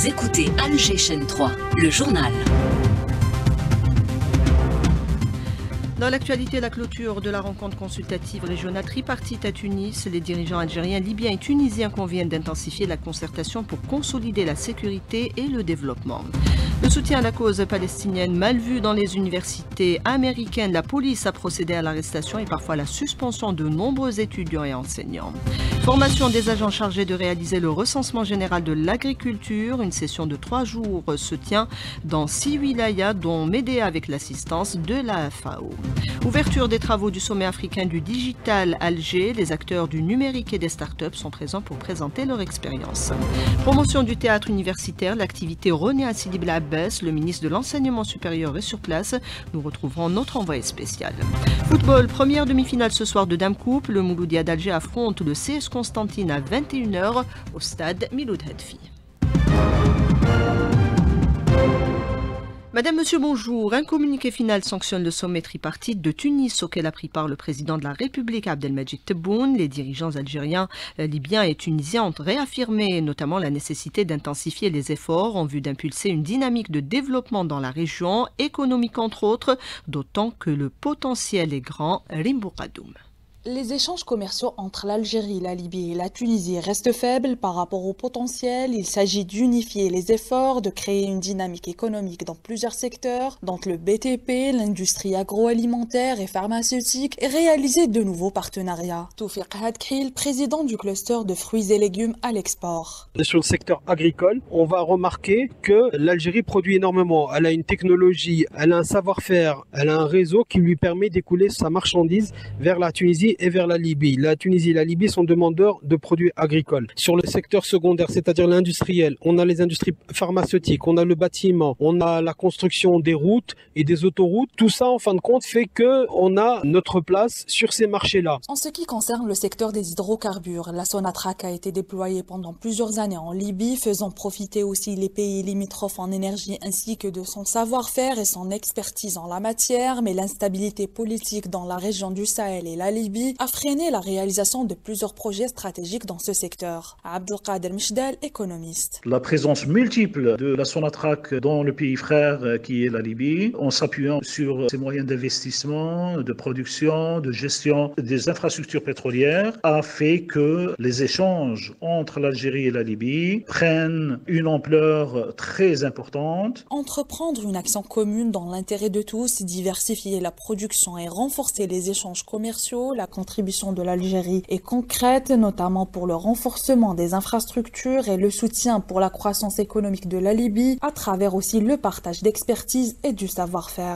écoutez Alger Chaîne 3, le journal. Dans l'actualité, la clôture de la rencontre consultative régionale tripartite à Tunis, les dirigeants algériens, libyens et tunisiens conviennent d'intensifier la concertation pour consolider la sécurité et le développement. Le soutien à la cause palestinienne mal vu dans les universités américaines, la police a procédé à l'arrestation et parfois à la suspension de nombreux étudiants et enseignants. Formation des agents chargés de réaliser le recensement général de l'agriculture. Une session de 3 jours se tient dans 6 wilayas, dont Médéa avec l'assistance de la FAO. Ouverture des travaux du sommet africain du digital Alger. Les acteurs du numérique et des startups sont présents pour présenter leur expérience. Promotion du théâtre universitaire, l'activité renaît à Sidi Bel Abbès. Le ministre de l'Enseignement supérieur est sur place. Nous retrouverons notre envoyé spécial. Football, première demi-finale ce soir de Dame Coupe. Le Mouloudia d'Alger affronte le CS Constantine à 21h au stade Miloud Hadfi. Madame, Monsieur, bonjour. Un communiqué final sanctionne le sommet tripartite de Tunis auquel a pris part le président de la République, Abdelmadjid Tebboune. Les dirigeants algériens, libyens et tunisiens ont réaffirmé notamment la nécessité d'intensifier les efforts en vue d'impulser une dynamique de développement dans la région, économique entre autres, d'autant que le potentiel est grand. Rimbo Qadoum. Les échanges commerciaux entre l'Algérie, la Libye et la Tunisie restent faibles par rapport au potentiel. Il s'agit d'unifier les efforts, de créer une dynamique économique dans plusieurs secteurs, dont le BTP, l'industrie agroalimentaire et pharmaceutique, et réaliser de nouveaux partenariats. Toufiq Hadkril, président du cluster de fruits et légumes à l'export. Sur le secteur agricole, on va remarquer que l'Algérie produit énormément. Elle a une technologie, elle a un savoir-faire, elle a un réseau qui lui permet d'écouler sa marchandise vers la Tunisie et vers la Libye. La Tunisie et la Libye sont demandeurs de produits agricoles. Sur le secteur secondaire, c'est-à-dire l'industriel, on a les industries pharmaceutiques, on a le bâtiment, on a la construction des routes et des autoroutes. Tout ça, en fin de compte, fait qu'on a notre place sur ces marchés-là. En ce qui concerne le secteur des hydrocarbures, la Sonatrach a été déployée pendant plusieurs années en Libye, faisant profiter aussi les pays limitrophes en énergie ainsi que de son savoir-faire et son expertise en la matière, mais l'instabilité politique dans la région du Sahel et la Libye a freiné la réalisation de plusieurs projets stratégiques dans ce secteur. Abdelkader Mchdal, économiste. La présence multiple de la Sonatrach dans le pays frère qui est la Libye, en s'appuyant sur ses moyens d'investissement, de production, de gestion des infrastructures pétrolières, a fait que les échanges entre l'Algérie et la Libye prennent une ampleur très importante. Entreprendre une action commune dans l'intérêt de tous, diversifier la production et renforcer les échanges commerciaux, la contribution de l'Algérie est concrète, notamment pour le renforcement des infrastructures et le soutien pour la croissance économique de la Libye, à travers aussi le partage d'expertise et du savoir-faire.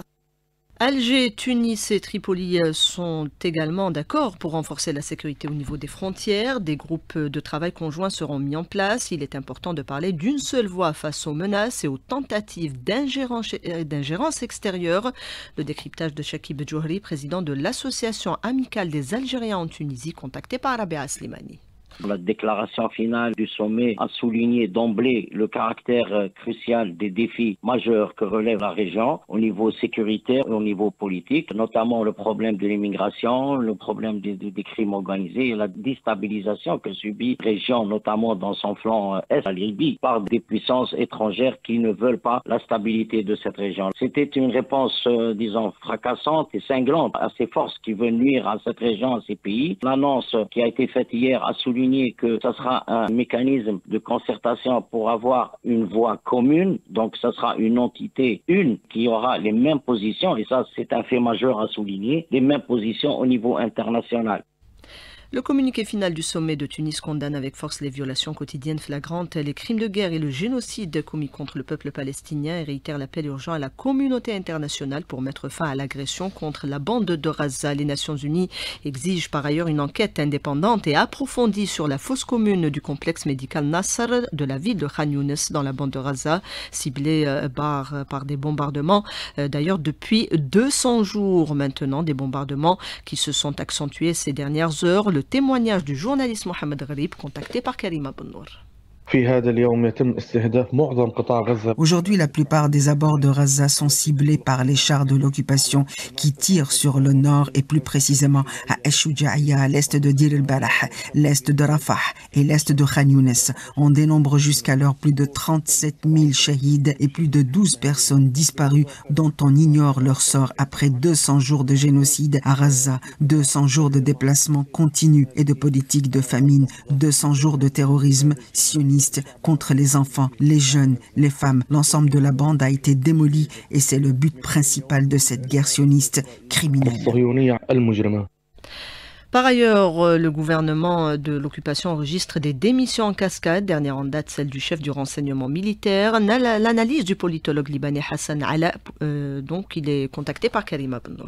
Alger, Tunis et Tripoli sont également d'accord pour renforcer la sécurité au niveau des frontières. Des groupes de travail conjoints seront mis en place. Il est important de parler d'une seule voix face aux menaces et aux tentatives d'ingérence extérieure. Le décryptage de Chakib Djouhri, président de l'association amicale des Algériens en Tunisie, contacté par Rabea Slimani. La déclaration finale du sommet a souligné d'emblée le caractère crucial des défis majeurs que relève la région au niveau sécuritaire et au niveau politique, notamment le problème de l'immigration, le problème des crimes organisés et la déstabilisation que subit la région, notamment dans son flanc est, la Libye, par des puissances étrangères qui ne veulent pas la stabilité de cette région. C'était une réponse, disons, fracassante et cinglante à ces forces qui veulent nuire à cette région, à ces pays. L'annonce qui a été faite hier a souligné que ce sera un mécanisme de concertation pour avoir une voie commune, donc ce sera une entité qui aura les mêmes positions, et ça c'est un fait majeur à souligner, les mêmes positions au niveau international. Le communiqué final du sommet de Tunis condamne avec force les violations quotidiennes flagrantes, les crimes de guerre et le génocide commis contre le peuple palestinien et réitère l'appel urgent à la communauté internationale pour mettre fin à l'agression contre la bande de Gaza. Les Nations Unies exigent par ailleurs une enquête indépendante et approfondie sur la fosse commune du complexe médical Nasser de la ville de Khan Younes dans la bande de Gaza, ciblée par des bombardements. D'ailleurs, depuis 200 jours maintenant, des bombardements qui se sont accentués ces dernières heures. Le témoignage du journaliste Mohamed Gharib, contacté par Karima Bennour. Aujourd'hui, la plupart des abords de Gaza sont ciblés par les chars de l'occupation qui tirent sur le nord et plus précisément à Eshoujaïa, à l'est de Dir el-Balah, l'est de Rafah et l'est de Khan Younes. On dénombre jusqu'alors plus de 37 000 shahids et plus de 12 personnes disparues dont on ignore leur sort après 200 jours de génocide à Gaza, 200 jours de déplacement continu et de politique de famine, 200 jours de terrorisme sioniste contre les enfants, les jeunes, les femmes. L'ensemble de la bande a été démoli et c'est le but principal de cette guerre sioniste criminelle. Par ailleurs, le gouvernement de l'occupation enregistre des démissions en cascade. Dernière en date, celle du chef du renseignement militaire. L'analyse du politologue libanais Hassan Ala, donc il est contacté par Karima Bennour.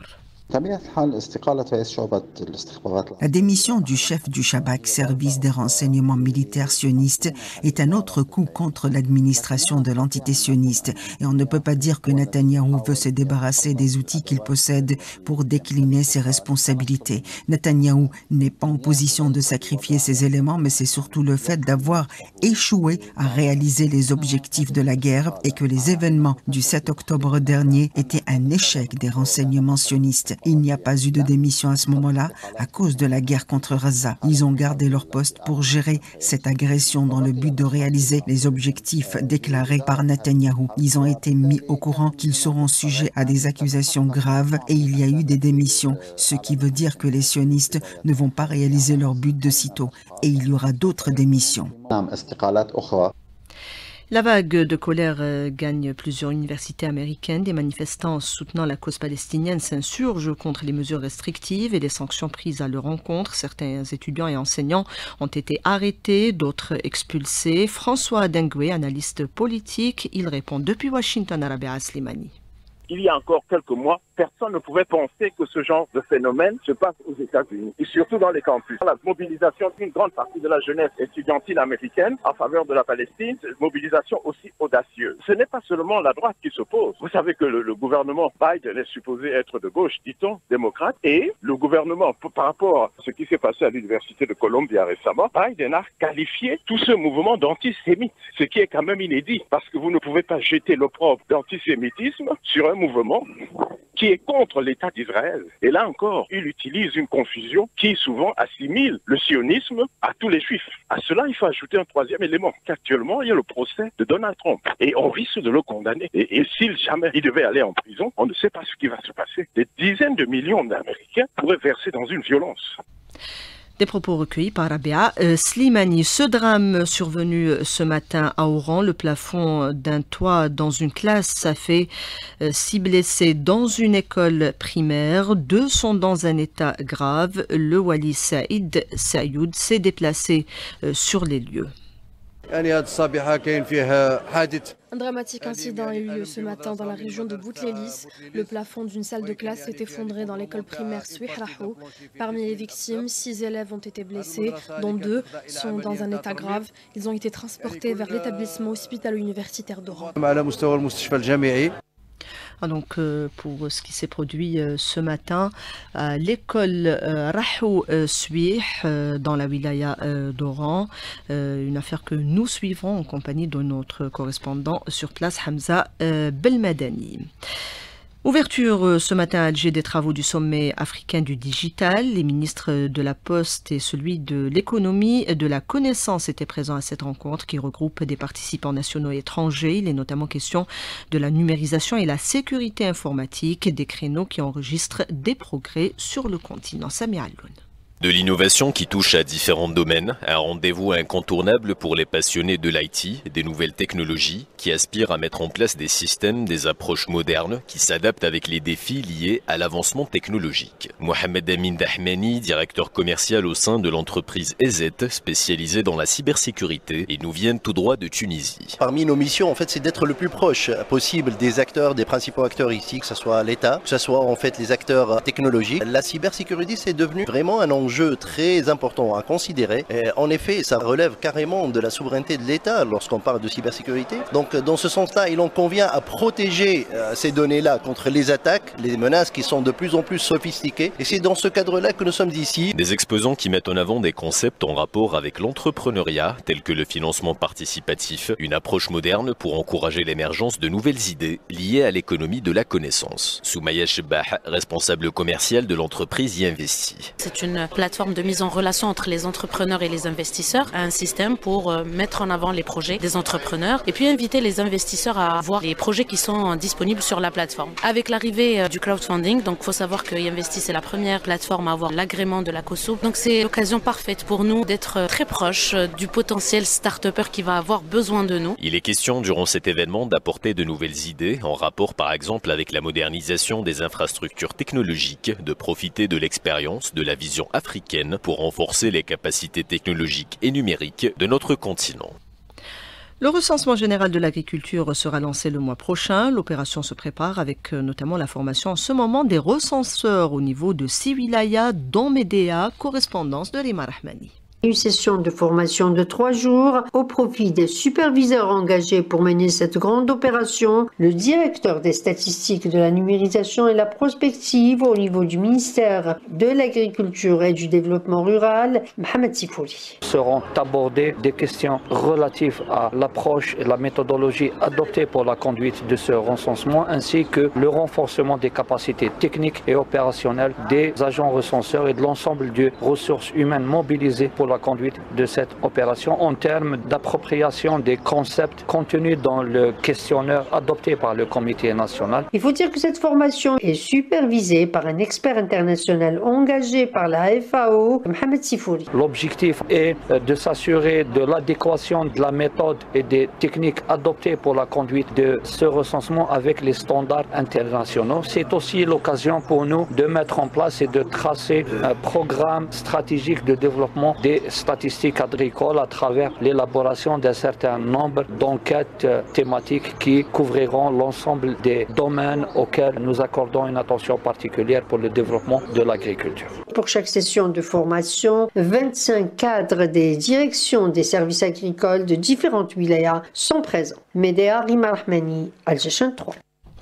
La démission du chef du Shabak, service des renseignements militaires sionistes, est un autre coup contre l'administration de l'entité sioniste. Et on ne peut pas dire que Netanyahou veut se débarrasser des outils qu'il possède pour décliner ses responsabilités. Netanyahou n'est pas en position de sacrifier ces éléments, mais c'est surtout le fait d'avoir échoué à réaliser les objectifs de la guerre et que les événements du 7 octobre dernier étaient un échec des renseignements sionistes. Il n'y a pas eu de démission à ce moment-là à cause de la guerre contre Gaza. Ils ont gardé leur poste pour gérer cette agression dans le but de réaliser les objectifs déclarés par Netanyahou. Ils ont été mis au courant qu'ils seront sujets à des accusations graves et il y a eu des démissions, ce qui veut dire que les sionistes ne vont pas réaliser leur but de sitôt et il y aura d'autres démissions. La vague de colère gagne plusieurs universités américaines. Des manifestants soutenant la cause palestinienne s'insurgent contre les mesures restrictives et les sanctions prises à leur encontre. Certains étudiants et enseignants ont été arrêtés, d'autres expulsés. François Dengue, analyste politique, il répond depuis Washington à Rabia Slimani. Il y a encore quelques mois, personne ne pouvait penser que ce genre de phénomène se passe aux États-Unis, et surtout dans les campus. La mobilisation d'une grande partie de la jeunesse étudiantine américaine en faveur de la Palestine, c'est une mobilisation aussi audacieuse. Ce n'est pas seulement la droite qui s'oppose. Vous savez que le gouvernement Biden est supposé être de gauche, dit-on, démocrate, et le gouvernement, par rapport à ce qui s'est passé à l'Université de Columbia récemment, Biden a qualifié tout ce mouvement d'antisémite, ce qui est quand même inédit, parce que vous ne pouvez pas jeter l'opprobre d'antisémitisme sur un mouvement qui est contre l'État d'Israël. Et là encore, il utilise une confusion qui souvent assimile le sionisme à tous les juifs. À cela, il faut ajouter un troisième élément, qu'actuellement, il y a le procès de Donald Trump. Et on risque de le condamner. Et s'il jamais il devait aller en prison, on ne sait pas ce qui va se passer. Des dizaines de millions d'Américains pourraient verser dans une violence. Des propos recueillis par Rabia Slimani. Ce drame survenu ce matin à Oran, le plafond d'un toit dans une classe a fait 6 blessés dans une école primaire. 2 sont dans un état grave. Le wali Saïd Sayoud s'est déplacé sur les lieux. Un dramatique incident a eu lieu ce matin dans la région de Boutlélis. Le plafond d'une salle de classe s'est effondré dans l'école primaire Souihrahou. Parmi les victimes, 6 élèves ont été blessés, dont 2 sont dans un état grave. Ils ont été transportés vers l'établissement hospitalo-universitaire d'Oran. Donc, pour ce qui s'est produit ce matin à l'école Rahou Suih dans la wilaya d'Oran, une affaire que nous suivrons en compagnie de notre correspondant sur place, Hamza Belmadani. Ouverture ce matin à Alger des travaux du sommet africain du digital. Les ministres de la Poste et celui de l'économie et de la connaissance étaient présents à cette rencontre qui regroupe des participants nationaux et étrangers. Il est notamment question de la numérisation et la sécurité informatique, des créneaux qui enregistrent des progrès sur le continent. Samir Alloun. De l'innovation qui touche à différents domaines, un rendez-vous incontournable pour les passionnés de l'IT, des nouvelles technologies qui aspirent à mettre en place des systèmes, des approches modernes qui s'adaptent avec les défis liés à l'avancement technologique. Mohamed Amin Dahmani, directeur commercial au sein de l'entreprise EZ, spécialisée dans la cybersécurité, et nous viennent tout droit de Tunisie. Parmi nos missions, en fait, c'est d'être le plus proche possible des acteurs, des principaux acteurs ici, que ce soit l'État, que ce soit en fait les acteurs technologiques. La cybersécurité, c'est devenu vraiment un enjeu enjeu très important à considérer. Et en effet, ça relève carrément de la souveraineté de l'État lorsqu'on parle de cybersécurité. Donc dans ce sens-là, il en convient à protéger ces données-là contre les attaques, les menaces qui sont de plus en plus sophistiquées. Et c'est dans ce cadre-là que nous sommes ici. Des exposants qui mettent en avant des concepts en rapport avec l'entrepreneuriat, tels que le financement participatif, une approche moderne pour encourager l'émergence de nouvelles idées liées à l'économie de la connaissance. Soumaya Chebbah, responsable commercial de l'entreprise, y investit. C'est une plateforme de mise en relation entre les entrepreneurs et les investisseurs, un système pour mettre en avant les projets des entrepreneurs et puis inviter les investisseurs à voir les projets qui sont disponibles sur la plateforme. Avec l'arrivée du crowdfunding, donc il faut savoir que Yinvesti c'est la première plateforme à avoir l'agrément de la COSOB. Donc c'est l'occasion parfaite pour nous d'être très proche du potentiel start-upper qui va avoir besoin de nous. Il est question durant cet événement d'apporter de nouvelles idées en rapport par exemple avec la modernisation des infrastructures technologiques, de profiter de l'expérience, de la vision africaine pour renforcer les capacités technologiques et numériques de notre continent. Le recensement général de l'agriculture sera lancé le mois prochain. L'opération se prépare avec notamment la formation en ce moment des recenseurs au niveau de 6 wilayas, dont Médéa, correspondance de Rima Rahmani. Une session de formation de 3 jours au profit des superviseurs engagés pour mener cette grande opération. Le directeur des statistiques de la numérisation et la prospective au niveau du ministère de l'Agriculture et du Développement rural, Mohamed Sifouli. Seront abordées des questions relatives à l'approche et la méthodologie adoptée pour la conduite de ce recensement, ainsi que le renforcement des capacités techniques et opérationnelles des agents recenseurs et de l'ensemble des ressources humaines mobilisées pour la conduite de cette opération en termes d'appropriation des concepts contenus dans le questionnaire adopté par le comité national. Il faut dire que cette formation est supervisée par un expert international engagé par la FAO, Mohamed Sifouli. L'objectif est de s'assurer de l'adéquation de la méthode et des techniques adoptées pour la conduite de ce recensement avec les standards internationaux. C'est aussi l'occasion pour nous de mettre en place et de tracer un programme stratégique de développement des statistiques agricoles à travers l'élaboration d'un certain nombre d'enquêtes thématiques qui couvriront l'ensemble des domaines auxquels nous accordons une attention particulière pour le développement de l'agriculture. Pour chaque session de formation, 25 cadres des directions des services agricoles de différentes wilayas sont présents. Médéa, Rima Rahmani, Algéchin 3.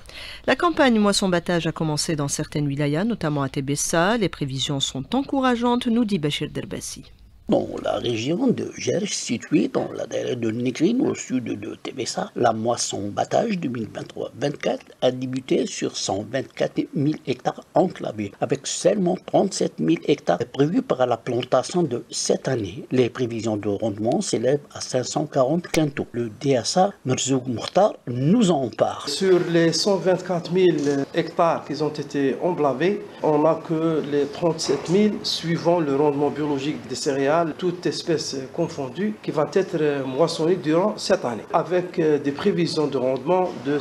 La campagne moisson-battage a commencé dans certaines wilayas, notamment à Tébessa. Les prévisions sont encourageantes, nous dit Bachir Derbassi. Dans la région de Gerch, située dans la daïra de Negrine, au sud de Tébessa, la moisson-battage 2023-24 a débuté sur 124 000 hectares enclavés, avec seulement 37 000 hectares prévus pour la plantation de cette année. Les prévisions de rendement s'élèvent à 540 quintaux. Le DSA Merzoug Mourtar nous en parle. Sur les 124 000 hectares qui ont été emblavés, on n'a que les 37 000 suivant le rendement biologique des céréales, toute espèce confondue, qui va être moissonnée durant cette année, avec des prévisions de rendement de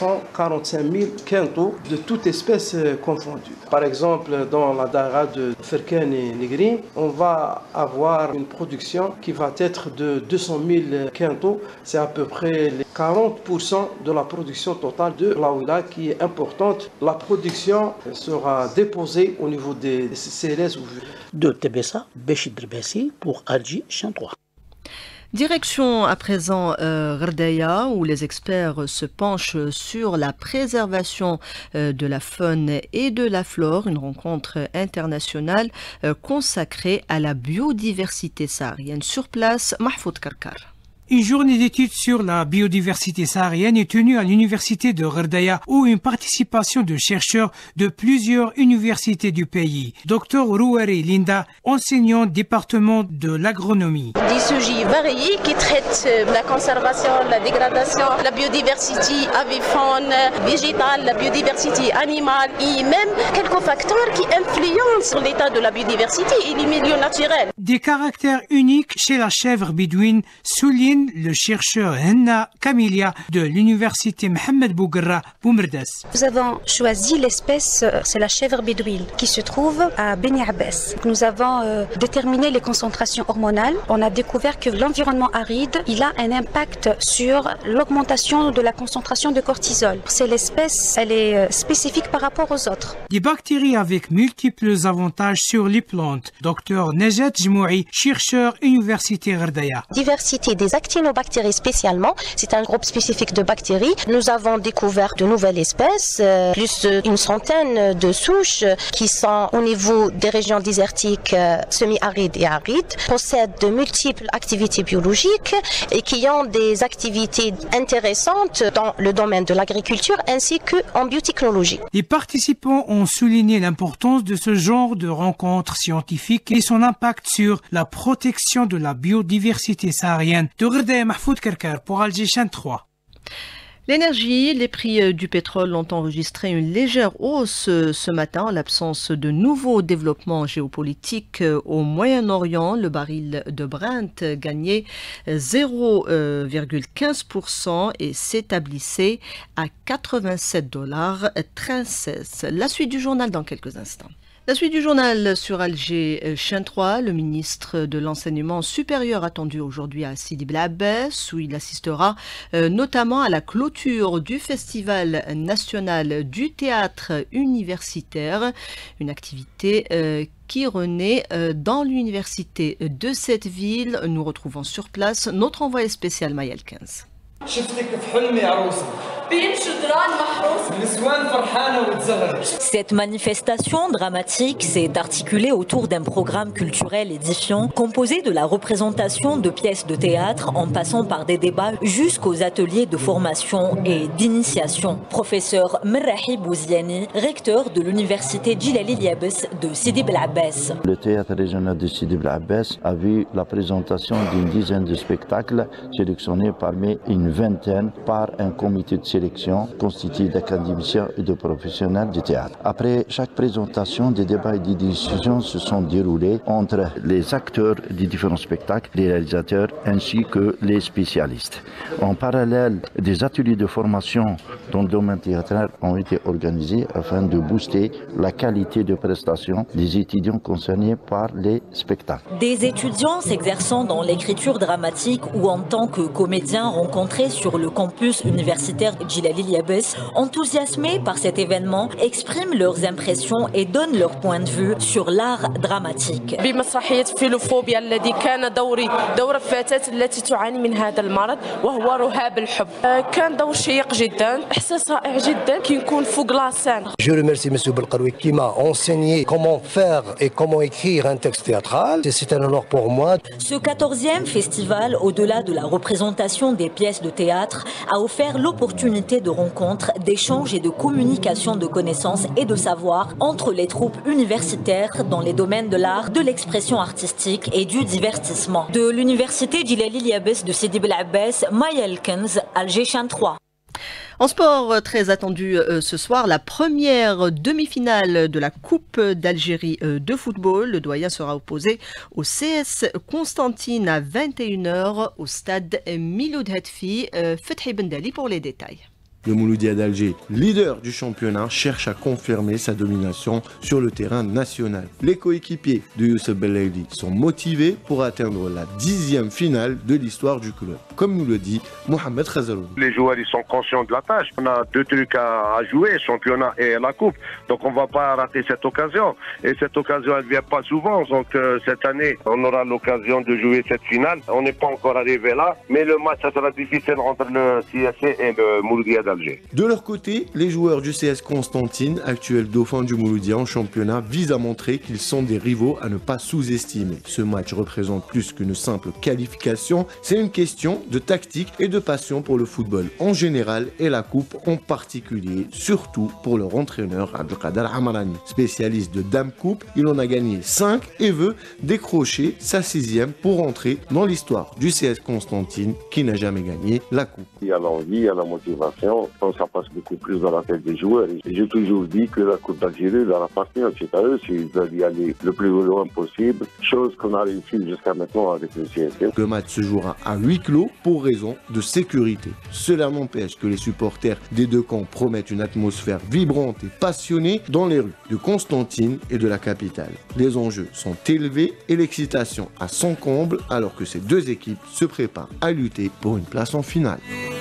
545 000 quintaux de toute espèce confondue. Par exemple, dans la daïra de Ferken et Negrine, on va avoir une production qui va être de 200 000 quintaux. C'est à peu près les 40% de la production totale de la wilaya qui est importante. La production sera déposée au niveau des CLS. De Tébessa, Bachir Derbassi pour Algéchin 3. Direction à présent Gherdaya, où les experts se penchent sur la préservation de la faune et de la flore, une rencontre internationale consacrée à la biodiversité saharienne. Sur place, Mahfoud Karkar. Une journée d'études sur la biodiversité saharienne est tenue à l'université de Gherdaya, où une participation de chercheurs de plusieurs universités du pays. Dr Rouari Linda, enseignant département de l'agronomie. Des sujets variés qui traitent la conservation, la dégradation, la biodiversité avifaune, végétale, la biodiversité animale et même quelques facteurs qui influencent l'état de la biodiversité et les milieux naturels. des caractères uniques chez la chèvre bédouine, souligne le chercheur Henna Kamilia de l'université Mohamed Bouguerra Boumerdas. Nous avons choisi l'espèce, c'est la chèvre bédouine, qui se trouve à Beni Abbas. Nous avons déterminé les concentrations hormonales. On a découvert que l'environnement aride, il a un impact sur l'augmentation de la concentration de cortisol. C'est l'espèce, elle est spécifique par rapport aux autres. Des bactéries avec multiples avantages sur les plantes. Docteur Najat Jmoui, chercheur université Gherdaya. Diversité des actinobactéries spécialement, c'est un groupe spécifique de bactéries. Nous avons découvert de nouvelles espèces, plus une centaine de souches qui sont au niveau des régions désertiques semi-arides et arides, possèdent de multiples activités biologiques et qui ont des activités intéressantes dans le domaine de l'agriculture ainsi qu'en biotechnologie. Les participants ont souligné l'importance de ce genre de rencontres scientifiques et son impact sur la protection de la biodiversité saharienne. De Gherdaya, Mahfoud Karkar pour Alger Chaîne 3. L'énergie, les prix du pétrole ont enregistré une légère hausse ce matin en l'absence de nouveaux développements géopolitiques au Moyen-Orient. Le baril de Brent gagnait 0,15% et s'établissait à $87,13. La suite du journal dans quelques instants. La suite du journal sur Alger Chaîne 3, le ministre de l'Enseignement supérieur attendu aujourd'hui à Sidi Bel Abbès, où il assistera notamment à la clôture du Festival national du théâtre universitaire, une activité qui renaît dans l'université de cette ville. Nous retrouvons sur place notre envoyé spécial Maël 15. Cette manifestation dramatique s'est articulée autour d'un programme culturel édifiant composé de la représentation de pièces de théâtre en passant par des débats jusqu'aux ateliers de formation et d'initiation. Professeur Merrahi Bouziani, recteur de l'université Djilali Liabès de Sidi Bel Abbès. Le théâtre régional de Sidi Bel Abbès a vu la présentation d'une dizaine de spectacles sélectionnés parmi une vingtaine par un comité de sélection constitué d'académiciens et de professionnels du théâtre. Après chaque présentation, des débats et des discussions se sont déroulés entre les acteurs des différents spectacles, les réalisateurs ainsi que les spécialistes. En parallèle, des ateliers de formation dans le domaine théâtral ont été organisés afin de booster la qualité de prestation des étudiants concernés par les spectacles. Des étudiants s'exerçant dans l'écriture dramatique ou en tant que comédiens rencontrés sur le campus universitaire Djilali Liabès, enthousiasmés par cet événement, expriment leurs impressions et donnent leur point de vue sur l'art dramatique. بمسرحية فيلوفوبيا الذي كان دوري دور فتاة التي تعاني من هذا المرض وهو رهاب الحب. كان دور شيق جدا، إحساس رائع جدا كي نكون فوق لاسان. Je remercie M. Belkaroui qui m'a enseigné comment faire et comment écrire un texte théâtral. C'est un honneur pour moi. Ce 14e festival, au-delà de la représentation des pièces de théâtre, a offert l'opportunité de rencontres, d'échanges et de communication de connaissances et de savoirs entre les troupes universitaires dans les domaines de l'art, de l'expression artistique et du divertissement. De l'université Djilali Liabès de Sidi Bel Abbès, Maël Kenz, Alger Chaîne 3. En sport, très attendu ce soir, la première demi-finale de la Coupe d'Algérie de football. Le doyen sera opposé au CS Constantine à 21h au stade Miloud Hetfi. Fethi Bendali pour les détails. Le Mouloudia d'Alger, leader du championnat, cherche à confirmer sa domination sur le terrain national. Les coéquipiers de Youssef Belaïli sont motivés pour atteindre la 10e finale de l'histoire du club. Comme nous le dit Mohamed Khazaloui. Les joueurs ils sont conscients de la tâche. On a deux trucs à jouer, championnat et la coupe. Donc on ne va pas rater cette occasion. Et cette occasion, elle ne vient pas souvent. Donc cette année, on aura l'occasion de jouer cette finale. On n'est pas encore arrivé là. Mais le match, ça sera difficile entre le CSC et le Mouloudia d'Alger. De leur côté, les joueurs du CS Constantine, actuel dauphin du Mouloudia en championnat, visent à montrer qu'ils sont des rivaux à ne pas sous-estimer. Ce match représente plus qu'une simple qualification, c'est une question de tactique et de passion pour le football en général et la coupe en particulier, surtout pour leur entraîneur Abdelkader Amarani. Spécialiste de Dame Coupe, il en a gagné 5 et veut décrocher sa 6e pour entrer dans l'histoire du CS Constantine qui n'a jamais gagné la coupe. Il y a l'envie, il y a la motivation. maintenant, ça passe beaucoup plus dans la tête des joueurs. Et j'ai toujours dit que la Coupe d'Algérie leur appartient, c'est à eux, s'ils veulent y aller le plus loin possible, chose qu'on a réussi jusqu'à maintenant avec le CSM. Le match se jouera à huis clos pour raison de sécurité. Cela n'empêche que les supporters des deux camps promettent une atmosphère vibrante et passionnée dans les rues de Constantine et de la capitale. Les enjeux sont élevés et l'excitation à son comble alors que ces deux équipes se préparent à lutter pour une place en finale.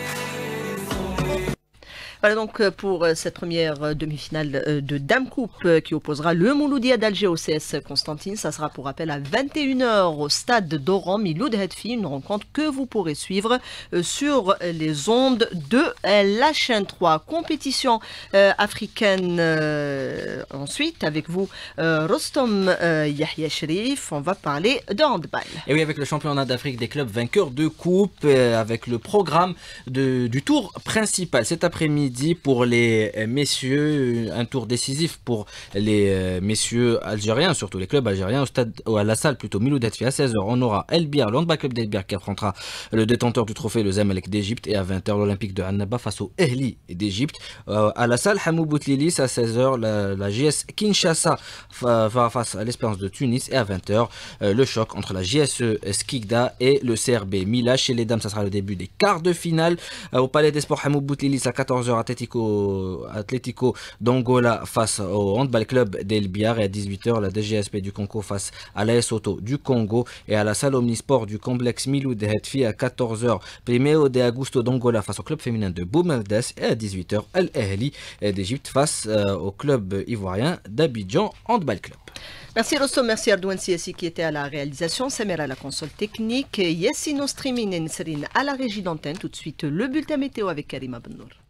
Voilà donc pour cette première demi-finale de Dame Coupe qui opposera le Mouloudia d'Alger au CS Constantine. Ça sera pour rappel à 21h au stade d'Oran, Miloud Hedfi, une rencontre que vous pourrez suivre sur les ondes de la chaîne 3. Compétition africaine ensuite avec vous Rostom Yahya Sherif. On va parler de handball. Et oui, avec le championnat d'Afrique des clubs vainqueurs de coupe, avec le programme du tour principal cet après-midi. Pour les messieurs, un tour décisif pour les messieurs algériens, surtout les clubs algériens, à la salle plutôt Miloud Hedfi à 16h. On aura El Biar, le handball club d'El Biar qui affrontera le détenteur du trophée, le Zamalek d'Égypte, et à 20h l'Olympique de Annaba face au Ehli d'Égypte. À la salle Hamou Boutlilis à 16h, la JS Kinshasa va face à l'Espérance de Tunis, et à 20h le choc entre la JSE Skikda et le CRB Mila. Chez les dames, ça sera le début des quarts de finale au Palais des Sports Hamou Boutlilis à 14h. Atlético d'Angola face au handball club d'El Biar, et à 18h la DGSP du Congo face à l'AS Auto du Congo, et à la salle Omnisport du complexe Miloud Hedfi à 14h Primeo de Augusto d'Angola face au club féminin de Boumeldes, et à 18h Al Ehli d'Égypte face au club ivoirien d'Abidjan Handball Club. Merci Rostom, merci Ardouane Siassi qui était à la réalisation, Samer à la console technique, Yessino Streaming et Nsrine à la régie d'antenne. Tout de suite le bulletin météo avec Karima Bennour.